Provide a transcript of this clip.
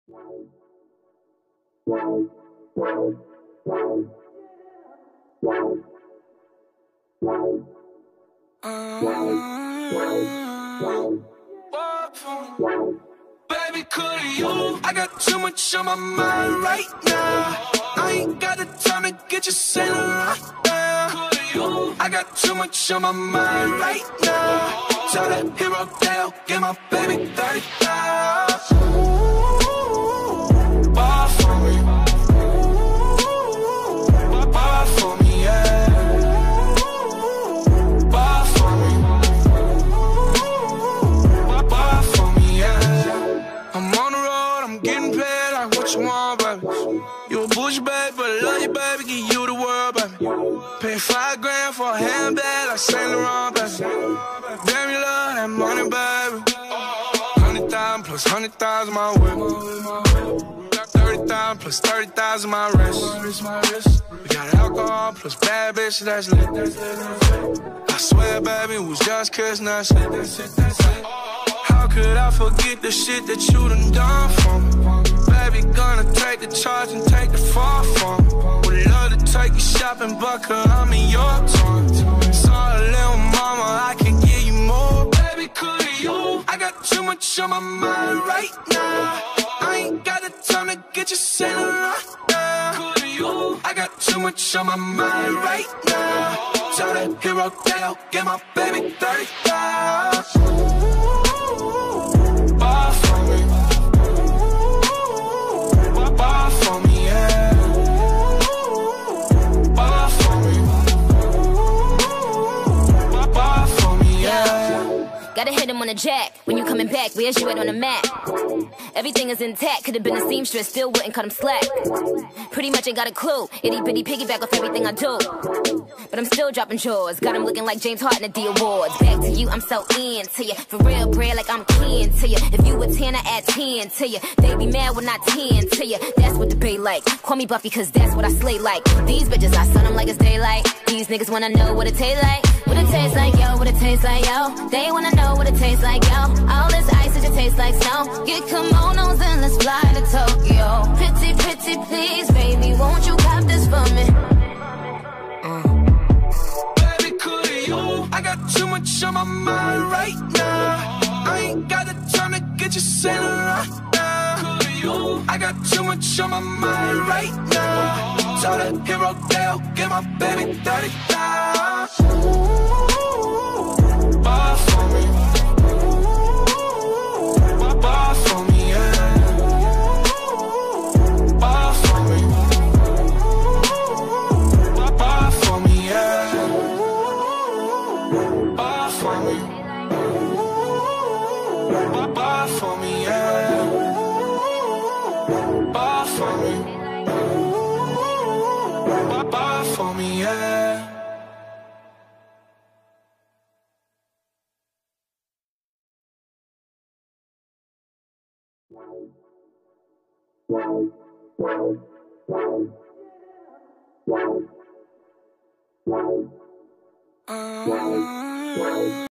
Baby, could you? I got too much on my mind right now. I ain't got the time to get you sailing right now. I got too much on my mind right now. Tell that hero Dale, get my baby 30,000. Ball for me. Ball for me, yeah. Ball for me. Ball for me, yeah. I'm on the road, I'm getting paid like what you want, baby. You a bougie, baby, but I love you, baby. Give you the world, baby. Pay $5 grand for a handbag like Saint Laurent, baby. Damn, you love that money, baby. 100,000 plus 100,000 my whip. 30,000 plus 30,000 my wrist. We got alcohol plus bad bitch, that's lit. I swear, baby, it was just kissing, that's it. How could I forget the shit that you done for me? Baby, gonna take the charge and take the fall from me. Would love to take you shopping, but I'm in your time. Sorry, little mama, I can give you more. Baby, could you? I got too much on my mind right now. I ain't got the time to get you sailing right now. Could you? I got too much on my mind right now. Tell that hero Dale, get my baby 30,000. Ball for me. Ball for me, yeah. Ball for me. Ball for me, yeah. Gotta hit him on the jack. When you coming back, where's you at on the map? Everything is intact. Could've been a seamstress, still wouldn't cut him slack. Pretty much ain't got a clue. Itty bitty piggyback off everything I do. But I'm still dropping chores. Got him looking like James Harden at the awards. Back to you, I'm so into you. For real, bread, like I'm kin to you. If you a 10, I add 10 to you. They be mad when I 10 to you. That's what the bay like. Call me Buffy, cause that's what I slay like. These bitches, I sun them like it's daylight. These niggas wanna know what it tastes like. What it tastes like, yo, what it tastes like, yo. They wanna know what it tastes like, yo. All this ice, it just tastes like snow. Get kimonos and let's fly to Tokyo. Pretty, pretty, please, baby, won't you cop this for me? Baby, could you? I got too much on my mind right now. I ain't got the time to get you sailing right now. Could you? I got too much on my mind right now. Tell that hero Dale, get my baby 30,000. Ball for me. Ball for me, yeah. Ball for me. Ball for me, yeah. Ball for me. Ball for me, yeah. Ball for me. Ball for me, yeah.